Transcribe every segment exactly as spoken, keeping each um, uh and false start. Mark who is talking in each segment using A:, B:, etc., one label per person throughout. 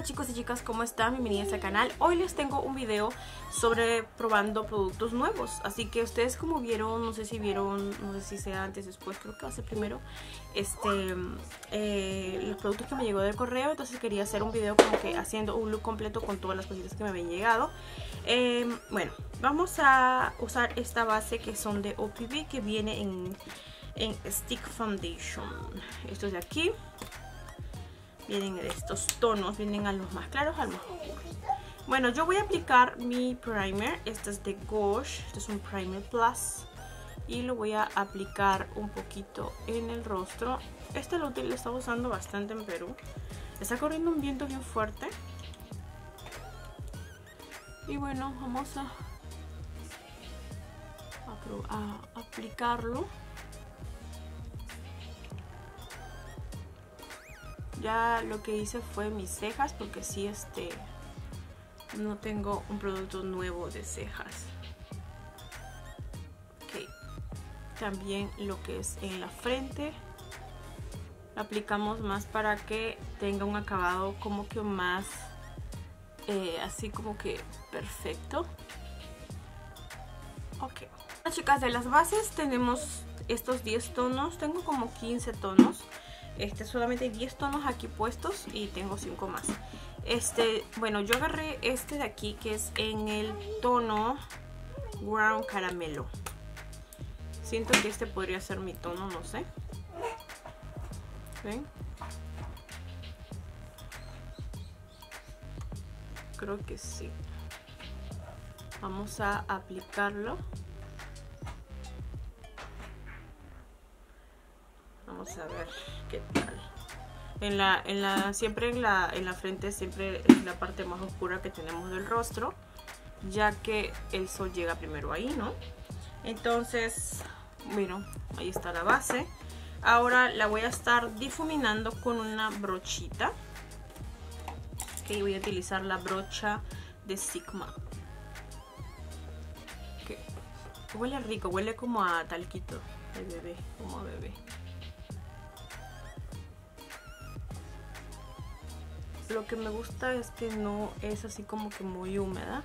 A: chicos y chicas, ¿cómo están? Bienvenidos al canal. Hoy les tengo un video sobre probando productos nuevos. Así que ustedes como vieron, no sé si vieron, no sé si sea antes o después, creo que va a ser primero, este, eh, los productos que me llegó del correo. Entonces quería hacer un video como que haciendo un look completo con todas las cositas que me habían llegado. eh, Bueno, vamos a usar esta base que son de O P B, que viene en, en Stick Foundation. Esto es de aquí. Vienen de estos tonos, vienen a los más claros, al más oscuros. Bueno, yo voy a aplicar mi primer. Este es de Gosh, este es un primer plus. Y lo voy a aplicar un poquito en el rostro. Este lo, lo estaba usando bastante en Perú. Está corriendo un viento bien fuerte. Y bueno, vamos a, a, a aplicarlo. Ya lo que hice fue mis cejas, porque sí, este, no tengo un producto nuevo de cejas. Okay. También lo que es en la frente, aplicamos más para que tenga un acabado como que más, eh, así como que perfecto. Ok. Bueno, chicas, de las bases tenemos estos diez tonos, tengo como quince tonos. Este, solamente hay diez tonos aquí puestos y tengo cinco más. Este, bueno, yo agarré este de aquí que es en el tono Brown Caramelo. Siento que este podría ser mi tono, no sé. ¿Ven? Creo que sí. Vamos a aplicarlo. Vamos a ver qué tal. En la, en la, siempre en la, en la frente siempre es la parte más oscura que tenemos del rostro, ya que el sol llega primero ahí, ¿no? Entonces, bueno, ahí está la base. Ahora la voy a estar difuminando con una brochita. Ok, voy a utilizar la brocha de Sigma. Okay. Huele rico, huele como a talquito de bebé, como a bebé. Lo que me gusta es que no es así como que muy húmeda.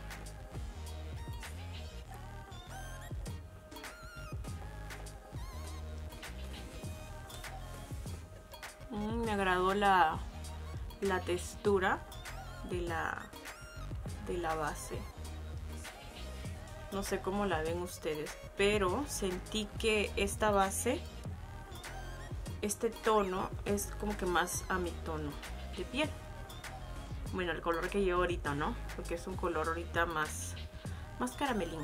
A: Mm, me agradó la, la textura de la, de la base. No sé cómo la ven ustedes, pero sentí que esta base, este tono, es como que más a mi tono de piel. Bueno, el color que llevo ahorita, ¿no? Porque es un color ahorita más, más caramelín.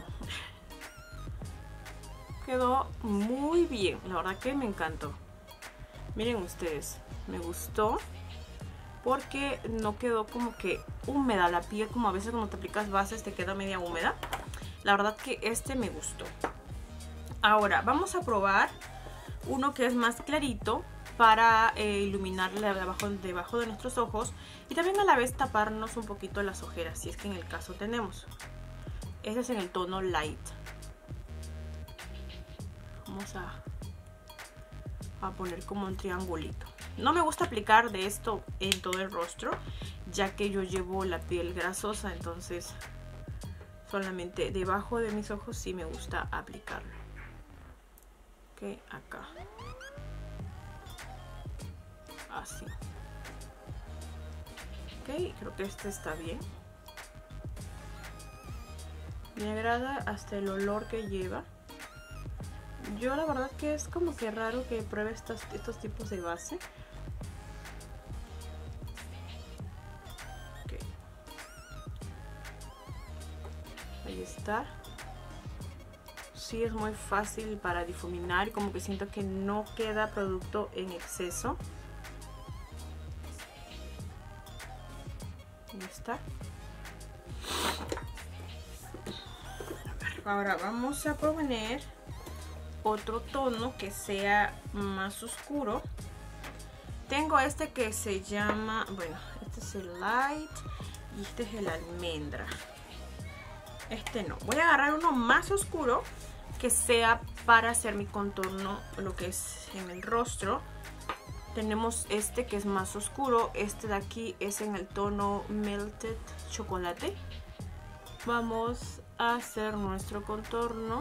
A: Quedó muy bien. La verdad que me encantó. Miren ustedes. Me gustó. Porque no quedó como que húmeda la piel. Como a veces cuando te aplicas bases te queda media húmeda. La verdad que este me gustó. Ahora vamos a probar uno que es más clarito, para eh, iluminarle debajo, debajo de nuestros ojos y también a la vez taparnos un poquito las ojeras, si es que en el caso tenemos. Este es en el tono light. Vamos a, a poner como un triangulito. No me gusta aplicar de esto en todo el rostro, ya que yo llevo la piel grasosa, entonces solamente debajo de mis ojos sí me gusta aplicarlo. Ok, acá. Así. Ok, creo que este está bien. Me agrada hasta el olor que lleva. Yo la verdad que es como que raro que pruebe estos, estos tipos de base. Ok. Ahí está. Sí, es muy fácil para difuminar y como que siento que no queda producto en exceso. Ahí está. Ahora vamos a poner otro tono que sea más oscuro. Tengo este que se llama, bueno, este es el light y este es el almendra. Este no. Voy a agarrar uno más oscuro que sea para hacer mi contorno, lo que es en el rostro. Tenemos este que es más oscuro. Este de aquí es en el tono Melted Chocolate. Vamos a hacer nuestro contorno.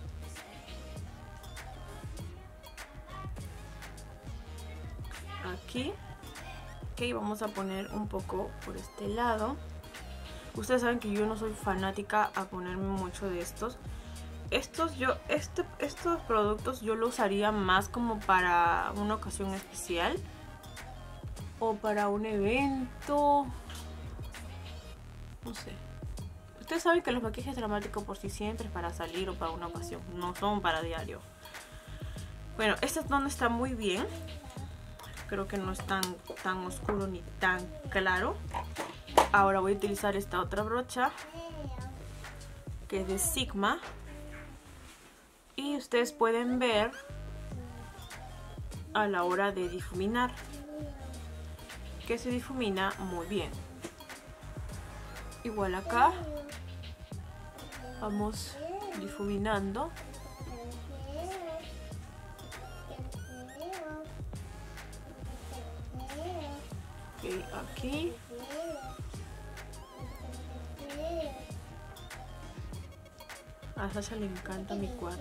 A: Aquí. Ok, vamos a poner un poco por este lado. Ustedes saben que yo no soy fanática a ponerme mucho de estos. Estos, yo, este, estos productos yo los usaría más como para una ocasión especial. O para un evento. No sé. Ustedes saben que los maquillajes dramáticos por sí siempre es para salir o para una ocasión. No son para diario. Bueno, este tono está muy bien. Creo que no es tan, tan oscuro ni tan claro. Ahora voy a utilizar esta otra brocha, que es de Sigma. Y ustedes pueden ver a la hora de difuminar que se difumina muy bien. Igual acá vamos difuminando. Okay, aquí. A Sasha le encanta mi cuarto.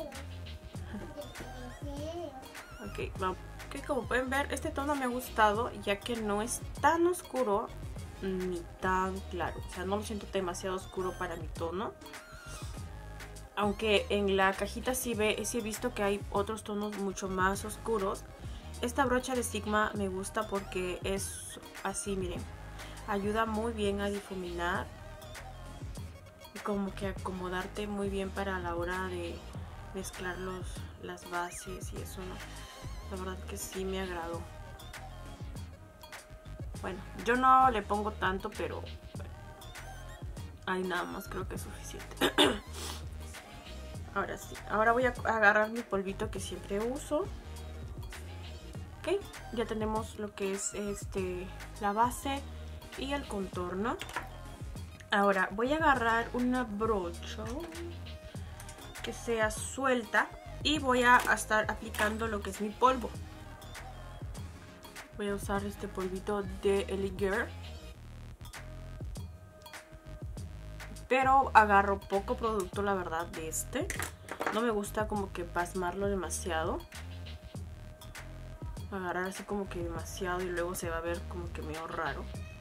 A: Ok, vamos. Okay, como pueden ver, este tono me ha gustado ya que no es tan oscuro ni tan claro. O sea, no lo siento demasiado oscuro para mi tono. Aunque en la cajita sí, ve, sí he visto que hay otros tonos mucho más oscuros. Esta brocha de Sigma me gusta porque es así, miren. Ayuda muy bien a difuminar. Como que acomodarte muy bien para la hora de mezclar los, las bases y eso, ¿no? La verdad que sí me agradó. Bueno, yo no le pongo tanto, pero bueno, ahí nada más creo que es suficiente. Ahora sí, ahora voy a agarrar mi polvito que siempre uso. Ok, ya tenemos lo que es este la base y el contorno. Ahora voy a agarrar una brocha que sea suelta y voy a estar aplicando lo que es mi polvo. Voy a usar este polvito de Eligir, pero agarro poco producto, la verdad, de este. No me gusta como que pasmarlo demasiado. Agarrar así como que demasiado y luego se va a ver como que medio raro.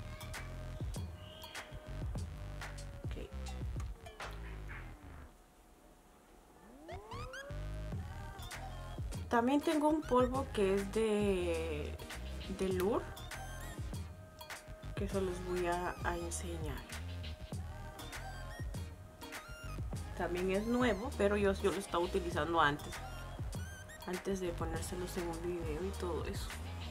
A: También tengo un polvo que es de, de Lure, que eso los voy a, a enseñar. También es nuevo, pero yo, yo lo estaba utilizando antes, antes de ponérselos en un video y todo eso.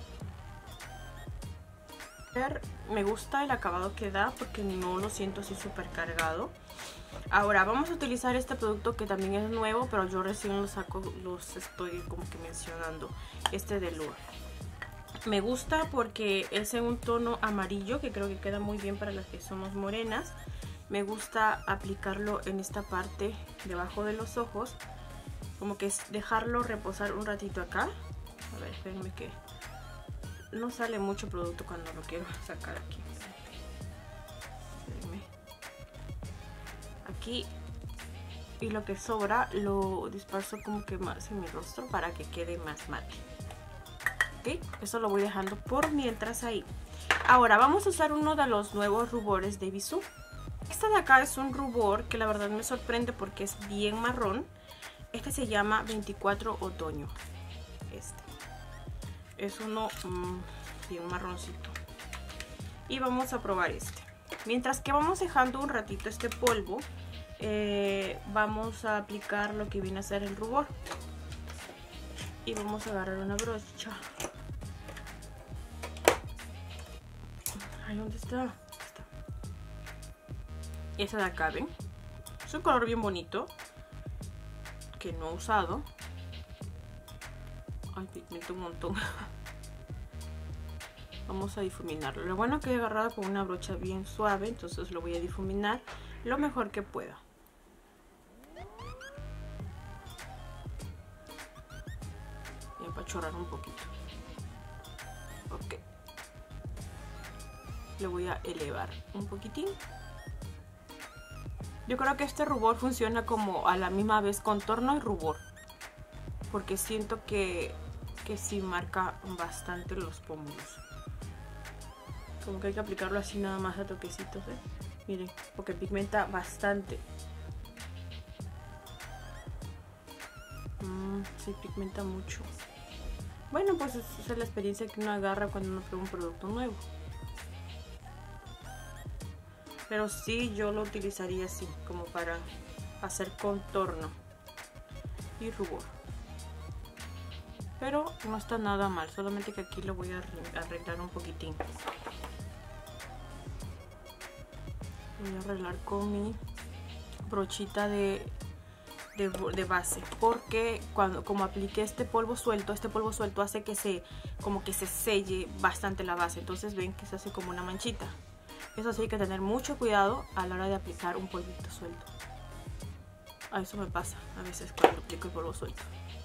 A: Me gusta el acabado que da porque no lo siento así súper cargado. Ahora vamos a utilizar este producto que también es nuevo, pero yo recién lo saco, los estoy como que mencionando. Este de Lure. Me gusta porque es en un tono amarillo que creo que queda muy bien para las que somos morenas. Me gusta aplicarlo en esta parte debajo de los ojos, como que es dejarlo reposar un ratito acá. A ver, espérenme que no sale mucho producto cuando lo quiero sacar aquí. Aquí, y lo que sobra lo disperso como que más en mi rostro para que quede más mate. Ok, eso lo voy dejando por mientras ahí. Ahora vamos a usar uno de los nuevos rubores de Bisú. Este de acá es un rubor que la verdad me sorprende porque es bien marrón. Este se llama veinticuatro Otoño. Este es uno mmm, bien marroncito. Y vamos a probar este. Mientras que vamos dejando un ratito este polvo, eh, vamos a aplicar lo que viene a ser el rubor. Y vamos a agarrar una brocha. Ay, ¿dónde está? Está. Esta de acá, ¿ven? Es un color bien bonito, que no he usado. Ay, pigmento un montón. Vamos a difuminarlo. Lo bueno que he agarrado con una brocha bien suave, entonces lo voy a difuminar lo mejor que pueda. Voy a apachurrar un poquito. Ok. Lo voy a elevar un poquitín. Yo creo que este rubor funciona como a la misma vez contorno y rubor, porque siento que, que sí marca bastante los pómulos. Como que hay que aplicarlo así nada más a toquecitos, ¿eh? Miren, porque pigmenta bastante. Mm, sí, pigmenta mucho. Bueno, pues esa es la experiencia que uno agarra cuando uno prueba un producto nuevo. Pero sí, yo lo utilizaría así, como para hacer contorno y rubor. Pero no está nada mal, solamente que aquí lo voy a arreglar un poquitín. Voy a arreglar con mi brochita de, de, de base, porque cuando como apliqué este polvo suelto, este polvo suelto hace que se como que se selle bastante la base. Entonces ven que se hace como una manchita. Eso sí, hay que tener mucho cuidado a la hora de aplicar un polvito suelto. A eso me pasa a veces cuando aplico el polvo suelto.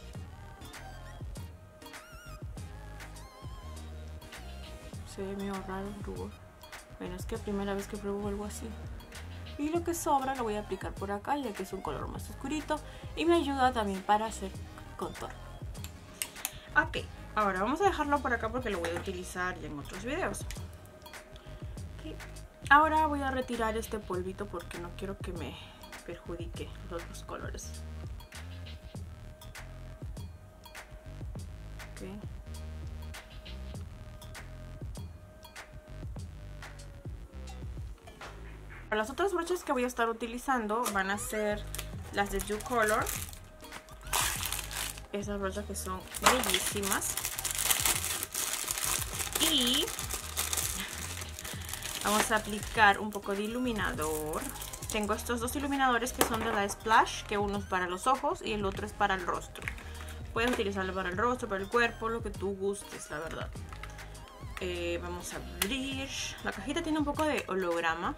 A: Se ve medio raro el rubor. Bueno, es que es la primera vez que pruebo algo así. Y lo que sobra lo voy a aplicar por acá, ya que es un color más oscurito. Y me ayuda también para hacer contorno. Ok, ahora vamos a dejarlo por acá porque lo voy a utilizar ya en otros videos. Okay. Ahora voy a retirar este polvito porque no quiero que me perjudique los otros colores. Okay. Las otras brochas que voy a estar utilizando van a ser las de You Color. Esas brochas que son bellísimas. Y vamos a aplicar un poco de iluminador. Tengo estos dos iluminadores que son de la Splash, que uno es para los ojos y el otro es para el rostro. Puedes utilizarlo para el rostro, para el cuerpo, lo que tú gustes, la verdad. Eh, vamos a abrir. La cajita tiene un poco de holograma.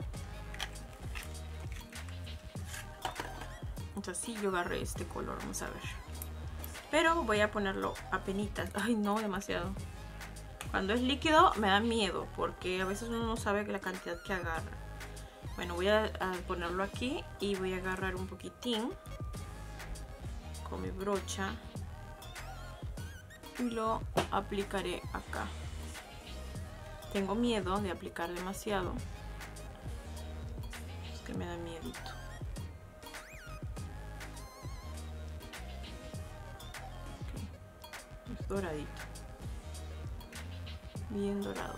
A: Entonces sí, yo agarré este color, vamos a ver. Pero voy a ponerlo a penitas. Ay, no, demasiado. Cuando es líquido me da miedo, porque a veces uno no sabe la cantidad que agarra. Bueno, voy a, a ponerlo aquí y voy a agarrar un poquitín con mi brocha y lo aplicaré acá. Tengo miedo de aplicar demasiado, es que me da miedito. Okay. Es doradito, bien dorado.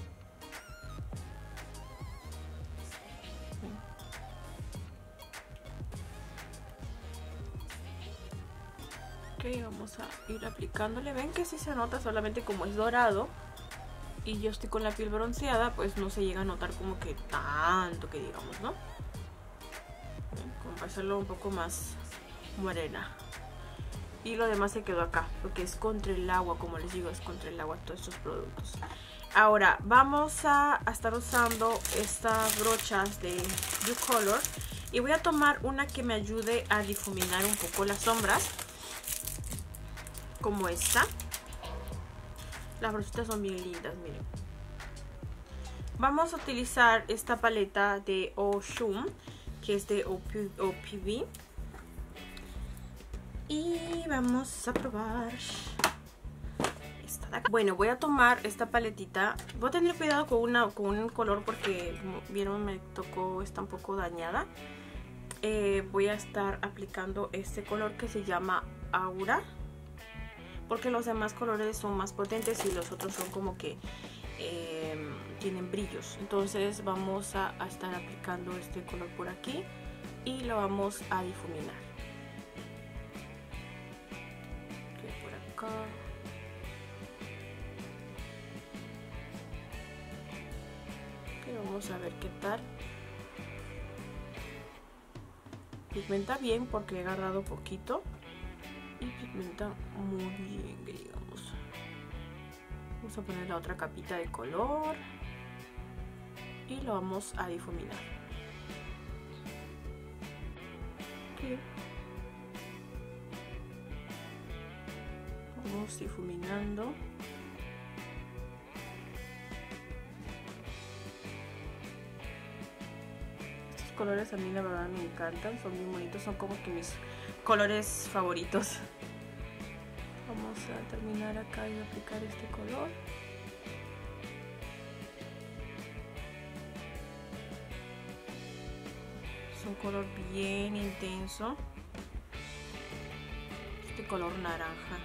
A: Ok, vamos a ir aplicándole. Ven que sí se nota, solamente como es dorado y yo estoy con la piel bronceada, pues no se llega a notar como que tanto que digamos, ¿no? Ven, como para hacerlo un poco más morena. Y lo demás se quedó acá, porque es contra el agua, como les digo, es contra el agua todos estos productos. Ahora vamos a, a estar usando estas brochas de You Color y voy a tomar una que me ayude a difuminar un poco las sombras, como esta. Las brochitas son bien lindas, miren. Vamos a utilizar esta paleta de Oshun, que es de O P V. Y vamos a probar esta de acá. Bueno, voy a tomar esta paletita. Voy a tener cuidado con, una, con un color porque, como vieron, me tocó, está un poco dañada. Eh, voy a estar aplicando este color que se llama Aura, porque los demás colores son más potentes y los otros son como que eh, tienen brillos. Entonces vamos a, a estar aplicando este color por aquí y lo vamos a difuminar. Okay, por acá. Okay, vamos a ver qué tal. Pigmenta bien porque he agarrado poquito. Y pigmenta muy bien, que digamos. Vamos a poner la otra capita de color y lo vamos a difuminar. Okay. Vamos difuminando. colores a mí la verdad me encantan, son bien bonitos, son como que mis colores favoritos. Vamos a terminar acá y aplicar este color. Es un color bien intenso. Este color naranja.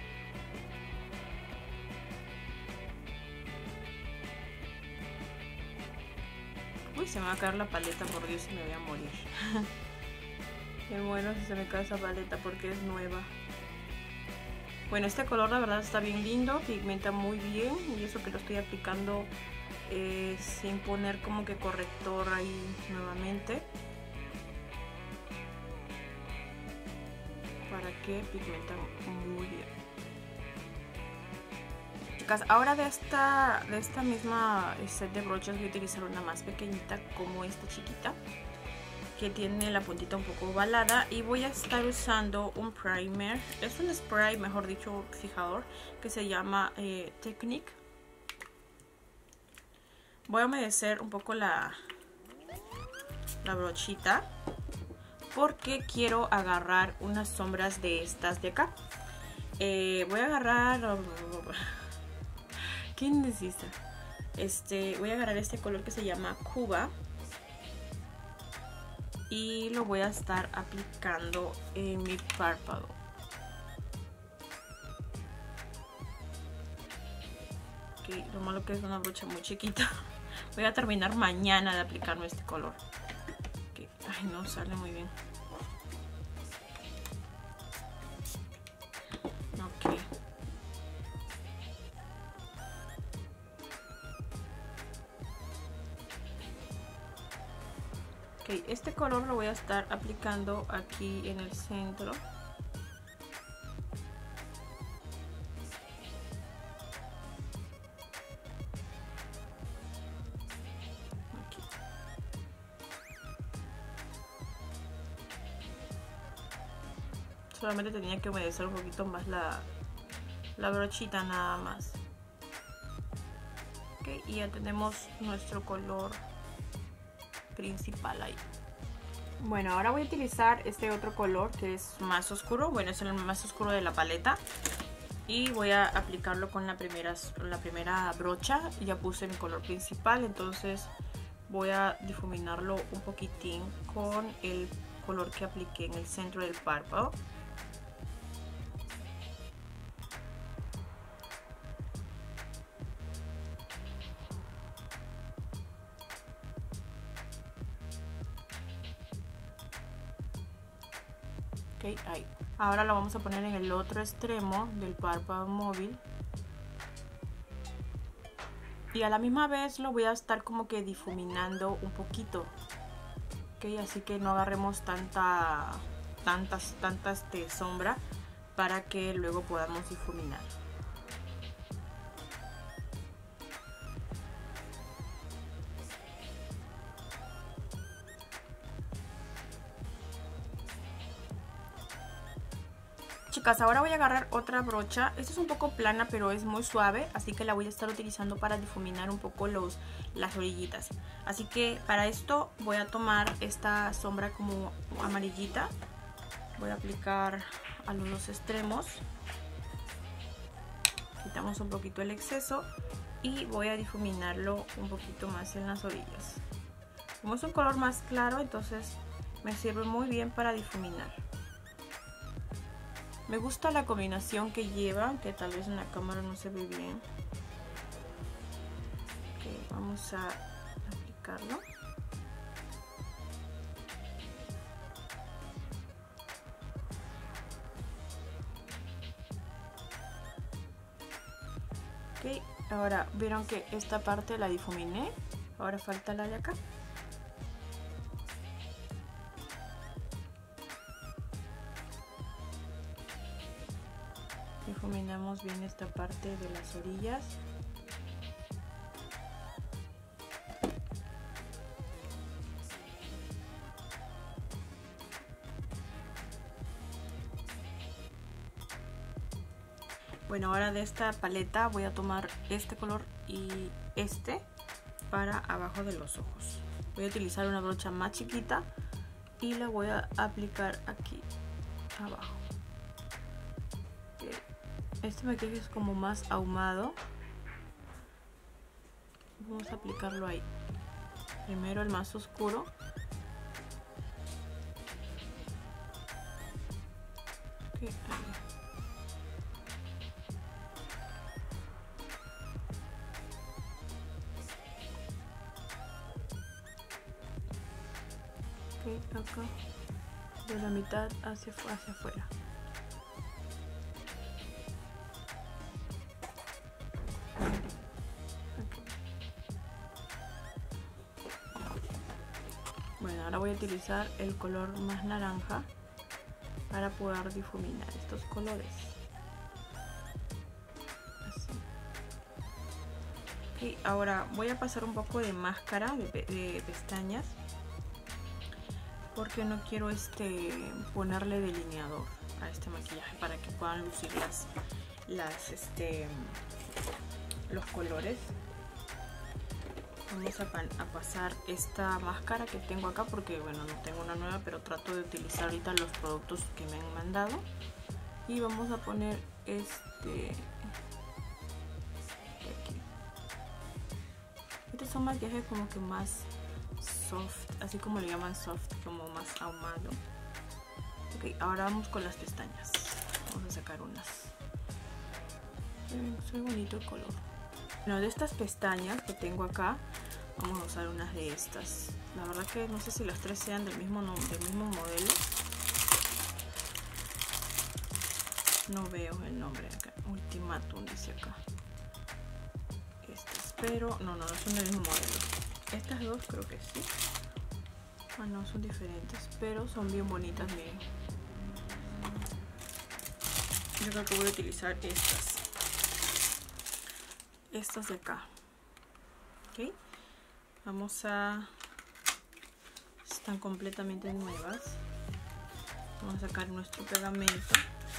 A: Uy, se me va a caer la paleta, por Dios, y me voy a morir. Qué bueno si se me cae esa paleta porque es nueva. Bueno, este color la verdad está bien lindo, pigmenta muy bien y eso que lo estoy aplicando eh, sin poner como que corrector ahí nuevamente. Para que pigmenta muy bien. Chicas, ahora de esta, de esta misma set de brochas voy a utilizar una más pequeñita como esta chiquita, que tiene la puntita un poco ovalada, y voy a estar usando un primer, es un spray, mejor dicho, fijador, que se llama eh, Technique. Voy a humedecer un poco la, la brochita porque quiero agarrar unas sombras de estas de acá. Eh, voy a agarrar... ¿Quién necesita? Este, voy a agarrar este color que se llama Cuba. Y lo voy a estar aplicando en mi párpado. Okay, lo malo que es una brocha muy chiquita. Voy a terminar mañana de aplicarme este color. Okay. Ay, no sale muy bien. Ok. Ok, este color lo voy a estar aplicando aquí en el centro. Aquí. Solamente tenía que humedecer un poquito más la, la brochita nada más. Ok, y ya tenemos nuestro color principal ahí. Bueno, ahora voy a utilizar este otro color que es más oscuro. Bueno, es el más oscuro de la paleta. Y voy a aplicarlo con la primera, la primera brocha. Ya puse mi color principal, entonces voy a difuminarlo un poquitín con el color que apliqué en el centro del párpado. Okay, ahí. Ahora lo vamos a poner en el otro extremo del párpado móvil. Y a la misma vez lo voy a estar como que difuminando un poquito. Okay, así que no agarremos tanta, tantas, tantas de sombra para que luego podamos difuminar. Chicas, ahora voy a agarrar otra brocha. Esta es un poco plana pero es muy suave, así que la voy a estar utilizando para difuminar un poco los, las orillitas. Así que para esto voy a tomar esta sombra como amarillita. Voy a aplicar a los dos extremos. Quitamos un poquito el exceso y voy a difuminarlo un poquito más en las orillas. Como es un color más claro, entonces me sirve muy bien para difuminar. Me gusta la combinación que lleva, que tal vez en la cámara no se ve bien. Okay, vamos a aplicarlo. Ok, ahora vieron que esta parte la difuminé. Ahora falta la de acá. Difuminamos bien esta parte de las orillas. Bueno, ahora de esta paleta voy a tomar este color y este para abajo de los ojos. Voy a utilizar una brocha más chiquita y la voy a aplicar aquí abajo. Este maquillaje es como más ahumado. Vamos a aplicarlo ahí. Primero el más oscuro. Okay, ahí. Okay, acá de la mitad hacia, hacia afuera. Okay. Bueno, ahora voy a utilizar el color más naranja para poder difuminar estos colores. Así. Okay, ahora voy a pasar un poco de máscara de, de pestañas, porque no quiero este ponerle delineador a este maquillaje para que puedan lucir las, las este los colores. Vamos a, a pasar esta máscara que tengo acá, porque bueno, no tengo una nueva, pero trato de utilizar ahorita los productos que me han mandado. Y vamos a poner este aquí. Estos son maquillajes como que más soft, así como le llaman soft, como más ahumado. Ok, ahora vamos con las pestañas. Vamos a sacar unas. Soy bonito el color. Bueno, de estas pestañas que tengo acá, vamos a usar unas de estas. La verdad que no sé si las tres sean del mismo, no, del mismo modelo. No veo el nombre acá. Ultimatum dice acá. Estas, pero no, no, no son del mismo modelo. Estas dos creo que sí. Ah, no, son diferentes, pero son bien bonitas, miren. Yo creo que voy a utilizar estas. Estas de acá. Ok. Vamos a... Están completamente nuevas. Vamos a sacar nuestro pegamento.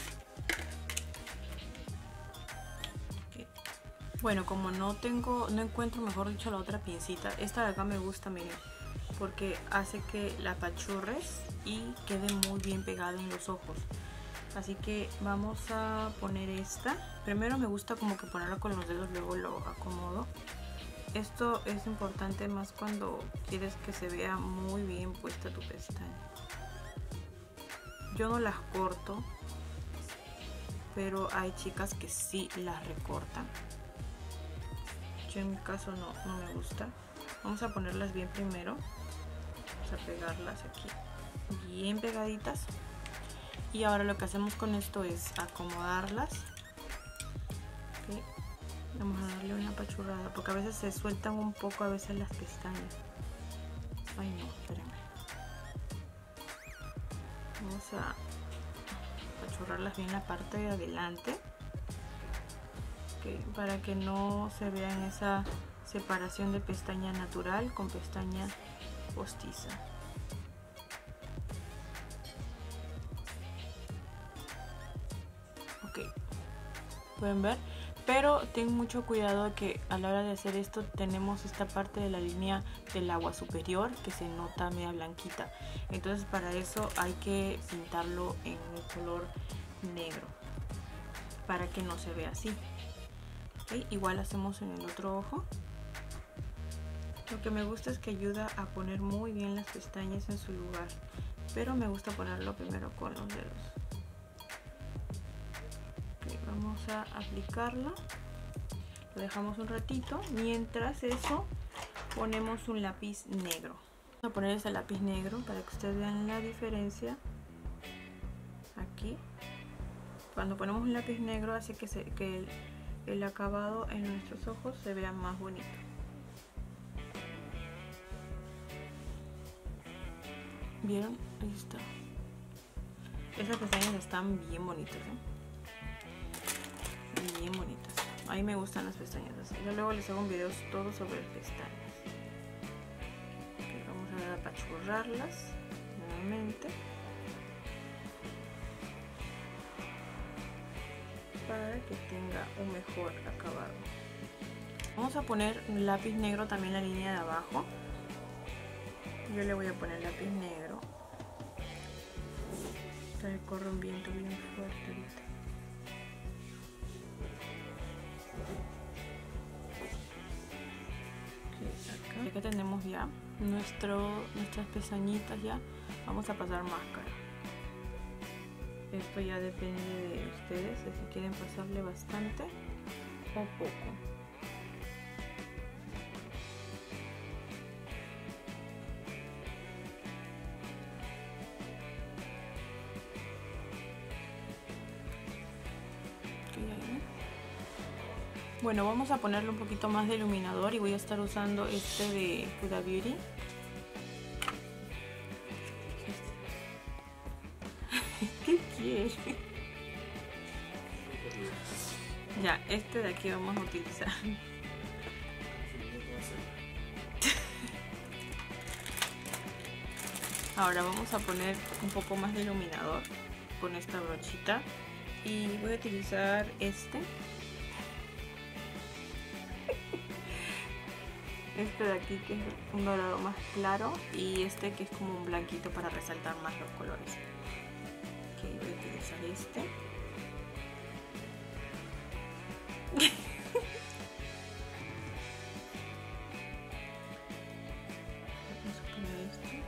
A: Okay. Bueno, como no tengo, no encuentro, mejor dicho, la otra pincita, esta de acá me gusta, miren, porque hace que la apachurres y quede muy bien pegada en los ojos. Así que vamos a poner esta. Primero me gusta como que ponerla con los dedos, luego lo acomodo. Esto es importante más cuando quieres que se vea muy bien puesta tu pestaña. Yo no las corto, pero hay chicas que sí las recortan. Yo en mi caso no, no me gusta. Vamos a ponerlas bien primero. Vamos a pegarlas aquí bien pegaditas. Y ahora lo que hacemos con esto es acomodarlas. Okay. Vamos a darle una apachurrada, porque a veces se sueltan un poco a veces las pestañas. Ay no, espérenme. Vamos a apachurrarlas bien la parte de adelante. Okay, para que no se vean esa separación de pestaña natural con pestaña postiza. Ok, pueden ver, pero ten mucho cuidado de que a la hora de hacer esto tenemos esta parte de la línea del agua superior que se nota media blanquita. Entonces para eso hay que pintarlo en un color negro para que no se vea así. Okay, igual hacemos en el otro ojo. Lo que me gusta es que ayuda a poner muy bien las pestañas en su lugar, pero me gusta ponerlo primero con los dedos. Okay, vamos a aplicarlo, lo dejamos un ratito. Mientras eso ponemos un lápiz negro. Vamos a poner ese lápiz negro para que ustedes vean la diferencia. Aquí, cuando ponemos un lápiz negro hace que, se, que el, el acabado en nuestros ojos se vea más bonito. ¿Vieron? Ahí está. Esas pestañas están bien bonitas, ¿eh? Bien bonitas. A mí me gustan las pestañas así. Yo luego les hago un video todo sobre pestañas. Okay, vamos a apachurrarlas nuevamente para que tenga un mejor acabado. Vamos a poner un lápiz negro también en la línea de abajo. Yo le voy a poner lápiz negro. Está corre un viento bien fuerte ahorita. Okay, acá. Acá tenemos ya nuestro, nuestras pestañitas ya. Vamos a pasar máscara. Esto ya depende de ustedes, si quieren pasarle bastante o poco. Bueno, vamos a ponerle un poquito más de iluminador y voy a estar usando este de Huda Beauty. ¿Qué quiere? Ya, este de aquí vamos a utilizar. Ahora vamos a poner un poco más de iluminador con esta brochita y voy a utilizar este. Este de aquí que es un dorado más claro y este que es como un blanquito para resaltar más los colores. Ok, voy a utilizar este. Vamos a poner este.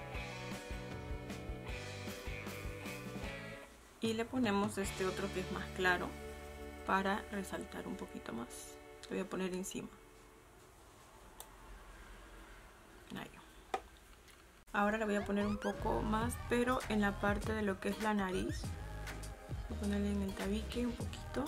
A: Y le ponemos este otro que es más claro para resaltar un poquito más. Lo voy a poner encima. Ahí. Ahora le voy a poner un poco más, pero en la parte de lo que es la nariz. Voy a ponerle en el tabique un poquito.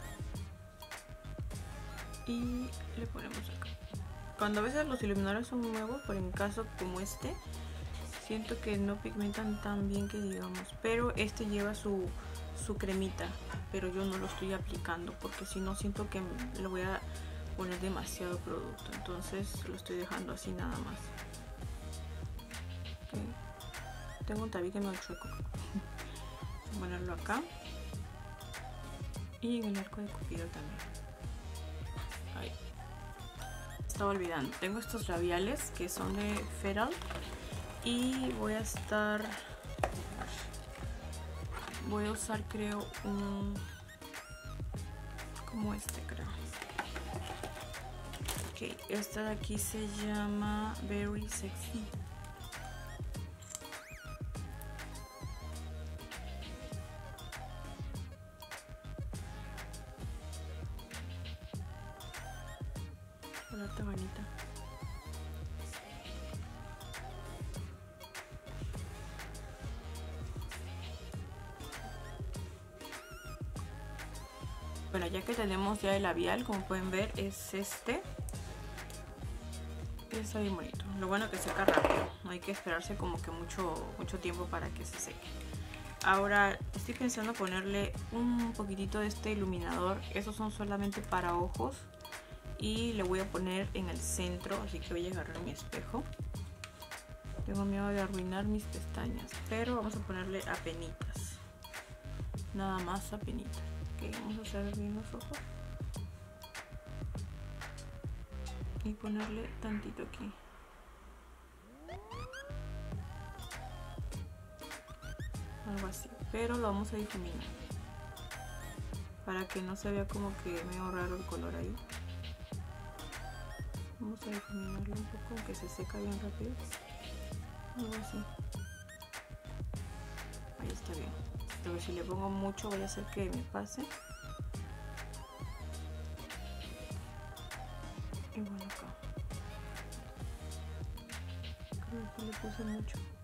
A: Y le ponemos acá. Cuando a veces los iluminadores son nuevos, por en caso como este, siento que no pigmentan tan bien que digamos, pero este lleva su, su cremita, pero yo no lo estoy aplicando porque si no siento que lo voy a poner demasiado producto, entonces lo estoy dejando así nada más. Okay. Tengo un tabique no chueco. Voy a ponerlo acá y en el arco de cupido también. Ahí. Estaba olvidando, tengo estos labiales que son de Feral y voy a estar voy a usar creo un como este creo. Ok, esta de aquí se llama Very Sexy. Ponerte bonita. Bueno, ya que tenemos ya el labial, como pueden ver, es este. Está bien bonito. Lo bueno que seca rápido. No hay que esperarse como que mucho, mucho tiempo para que se seque. Ahora estoy pensando ponerle un poquitito de este iluminador. Esos son solamente para ojos. Y le voy a poner en el centro. Así que voy a agarrar mi espejo. Tengo miedo de arruinar mis pestañas. Pero vamos a ponerle apenitas. Nada más apenitas. Vamos a hacer bien los ojos y ponerle tantito aquí. Algo así, pero lo vamos a difuminar para que no se vea como que medio raro el color ahí. Vamos a difuminarlo un poco, aunque se seca bien rápido. Algo así. Ahí está bien. Pero si le pongo mucho voy a hacer que me pase. Y bueno, acá creo que le puse mucho.